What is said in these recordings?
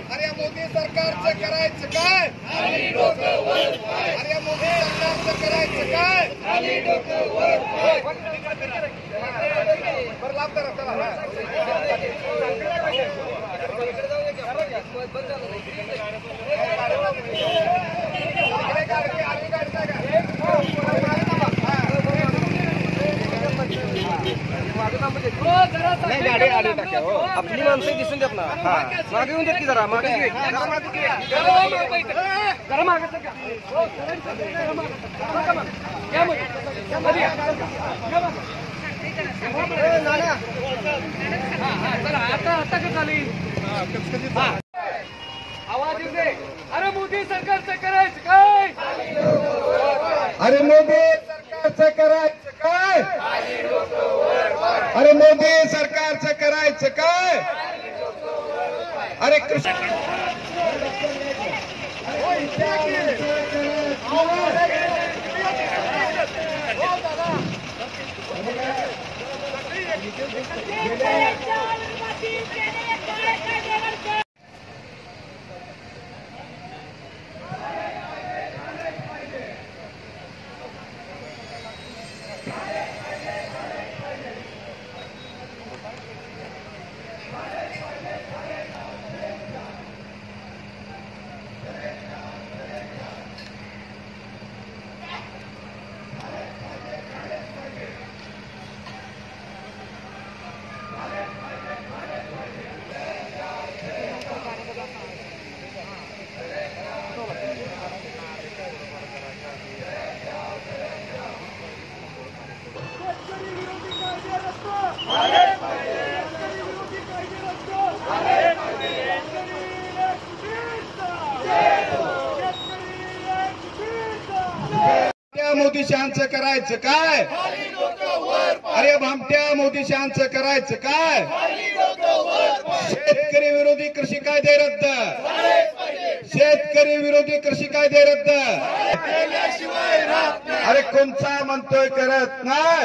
अरे मोदी सरकारचं करायचं काय? अरे मोदी सरकारचं करायचं काय? बरं लाभ करा चला. आपली माणसं दिसून देत ना. मागे येऊन देत की जरा मागे आवाज येऊ दे. अरे मोदी सरकारचं करायचं काय? अरे मोदी सरकारचं करायचं काय? अरे मोदी सरकारचं करायचं काय? अरे कृष्ण मोदी शहांचं करायचं काय? अरे भामट्या मोदी शहांचं करायचं काय? शेतकरी विरोधी कृषी कायदे रद्द. शेतकरी विरोधी कृषी कायदे रद्द. अरे कोणचा म्हणतोय करत नाही.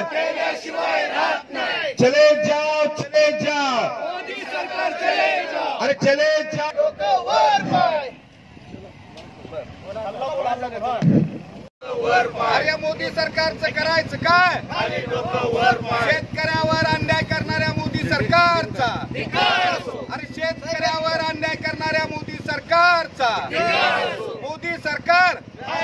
चले जाओ चले जाओ. अरे चले जाओ. अरे मोदी सरकारचं करायचं काय? शेतकऱ्यावर अन्याय करणाऱ्या मोदी सरकारचा. अरे शेतकऱ्यावर अन्याय करणाऱ्या मोदी सरकारचा. मोदी सरकार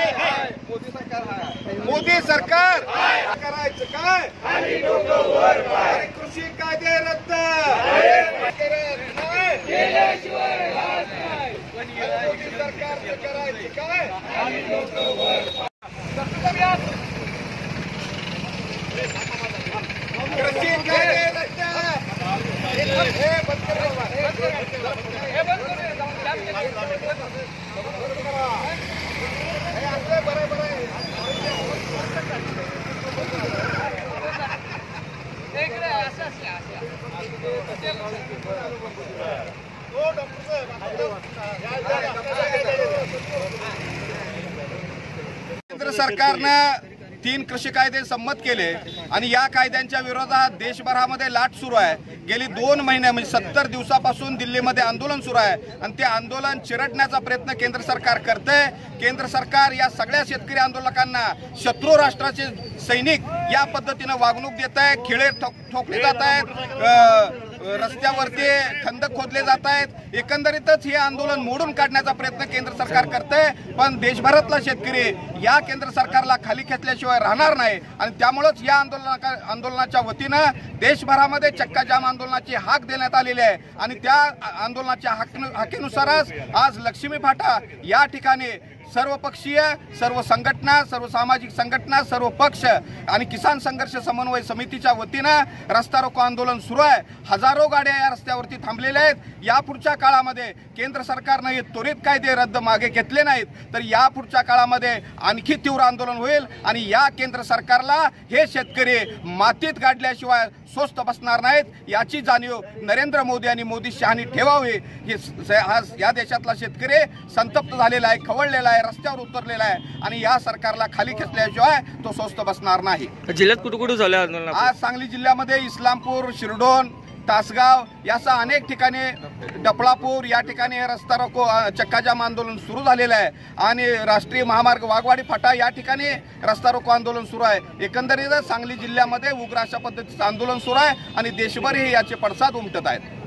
मोदी सरकार करायचं काय? अरे कृषी कायदे रद्द. मोदी सरकारचं करायचं काय? कृषी कायदे रद्द. हे बंद कर बाबा. हे बंद कर. हे असं बरोबर आहे. इकडे असं हो डॉक्टर साहेब. केंद्र सरकारनं 3 कृषी कायदे संमत केले आणि या कायद्यांच्या विरोधात देशभरामध्ये लाट सुरू आहे. गेली 2 महिने म्हणजे 70 दिवसापासून दिल्लीमध्ये आंदोलन सुरू आहे आणि ते आंदोलन चिरडण्याचा प्रयत्न केंद्र सरकार करते. केंद्र सरकार या सगळ्या शेतकरी आंदोलकांना शत्रू राष्ट्राचे सैनिक या पद्धतीनं वागणूक देत आहे. खिळे ठोकले जात आहेत. रस्त्यावरती खंदक खोदले जात आहेत. एकंदरीतच हे आंदोलन मोडून काढण्याचा प्रयत्न केंद्र सरकार करते. पण देशभरातला शेतकरी या केंद्र सरकारला खाली खेचल्याशिवाय राहणार नाही आणि त्यामुळेच या आंदोलनाच्या वतीनं देशभरामध्ये चक्का जाम आंदोलनाची हाक देण्यात आलेली आहे आणि त्या आंदोलनाच्या हाकेनुसारच आज लक्ष्मी फाटा या ठिकाणी सर्वपक्षीय, सर्व संघटना, सर्व सामाजिक संघटना, सर्व पक्ष आणि किसान संघर्ष समन्वय समितीच्या वतीनं रस्ता रोको आंदोलन सुरू आहे. हजारो गाड्या या रस्त्यावरती थांबलेल्या आहेत. यापुढच्या काळामध्ये केंद्र सरकारनं हे त्वरित कायदे रद्द मागे घेतले नाहीत तर यापुढच्या काळामध्ये आणखी तीव्र आंदोलन होईल आणि या केंद्र सरकारला हे शेतकरी मातीत गाडल्याशिवाय स्वस्थ बसणार नाहीत. याची जाणीव नरेंद्र मोदी आणि मोदी शहांनी ठेवावी. आज या देशातला शेतकरी संतप्त झालेला आहे, खवळलेला आहे, रस्त्यावर उतरलेला आहे आणि या सरकारला खाली खेचल्याशिवाय तो स्वस्थ बसणार नाही. जिल्ह्यात कुठे कुठे झाले आंदोलन? आज सांगली जिल्ह्यामध्ये इस्लामपूर, शिरडोन, तासगाव यासह अनेक ठिकाणी डफळापूर या ठिकाणी हे रस्ता रोको चक्काजाम आंदोलन सुरू झालेलं आहे आणि राष्ट्रीय महामार्ग वाघवाडी फाटा या ठिकाणी रस्ता रोको आंदोलन सुरू आहे. एकंदरीतच सांगली जिल्ह्यामध्ये उग्र अशा पद्धतीचं आंदोलन सुरू आहे आणि देशभरही याचे पडसाद उमटत आहेत.